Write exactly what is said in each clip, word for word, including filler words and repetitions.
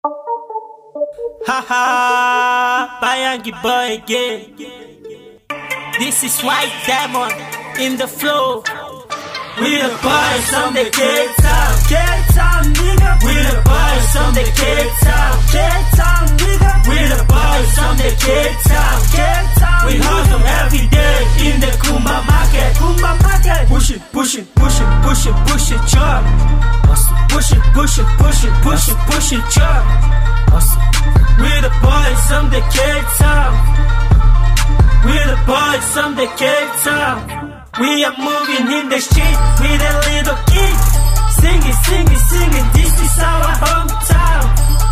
Haha, Bayangi boy again. This is White Diamond in the flow. We the boys from the K-Town, K-Town nigga. We the boys from the K-Town, K-Town nigga. We the boys from the K-Town, K-Town. We hustle every day in the Kumba market, Kumba market. Push it, push it, push it, push it, push it, chop. Push it, push it, push it, push it, push it, chop. We the boys from the K-Town. We the boys from the K-Town. We are moving in the street with a little kid. Singing, singing, singing, this is our hometown.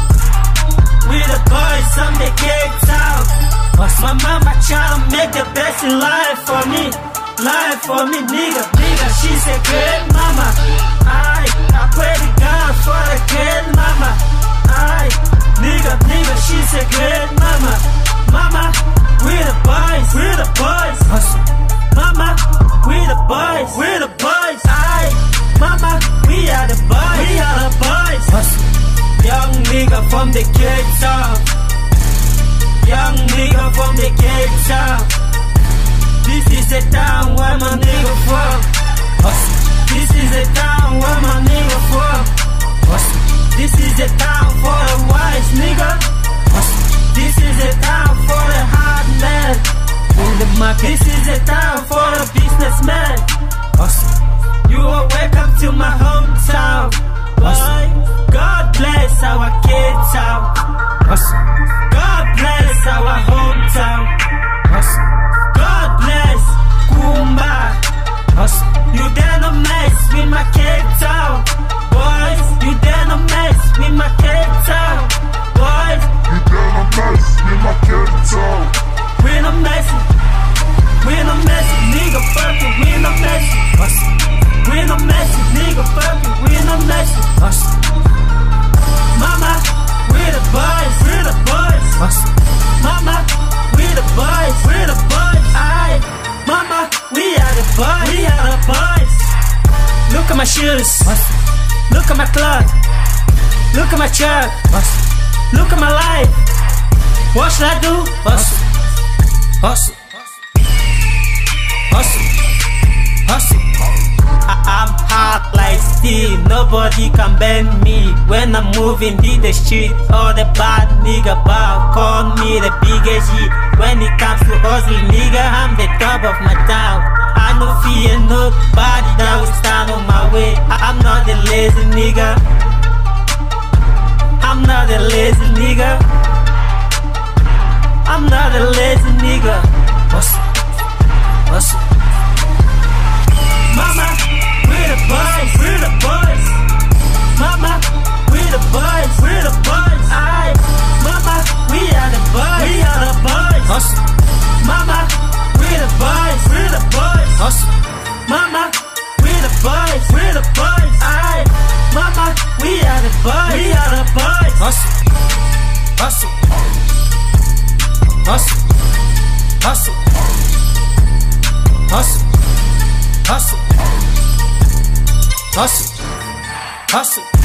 We the boys from the K-Town. My mama tryna make the best in life for me. Life for me, nigga, nigga, she's a great mama. I, I pray to God for a great mama. I, nigga, nigga, she's a great mama. Mama, we the boys, we the boys. Mama, we the boys, we the boys. I, mama, we are the boys, we are the boys. Young nigga from the K-Town. Young nigga from the K-Town. This is the town where my nigga from. This is the town where my nigga from. This is the town for the wise nigga. This is the town for the hard man. This is the town for the businessman. You are welcome to my hometown. Boy, God bless our K-Town. God bless our hometown. God bless Kumba. You dare not mess with my K-Town. Boys, you dare not mess with my K-Town. Boys, you dare not mess with my K-Town. We no messing, we no messing, nigga fuck it, we no messing. We no messing, nigga fuck it, we no messing. Mama, we the boys, we the boys. Mama, we the boys, we the boys. Aye, mama, we are the boys, we are the boys. Look at my shoes, look at my cloth, look at my truck, look at my life. What should I do? Hustle, hustle, hustle, hustle. I I'm hot like steel, nobody can bend me. When I'm moving in the street, all the bad nigga bow, call me the biggest G. When it comes to hustling, nigga, I'm the top of my town. I no fear nobody that will stand on my way. I I'm not the lazy nigga. I'm not the lazy nigga. I'm not a lazy nigga. Hustle, hustle. Mama, we the boys, we the boys. Mama, we the boys, we the boys. Aye, mama, we are the boys, we are the boys. Hustle. Mama, we the boys, we the boys. Hustle. Mama, we the boys, we the boys. Aye, mama, we are the boys, we are the boys. Hustle, hustle. Hustle, hustle, hustle, hustle, hustle, hustle.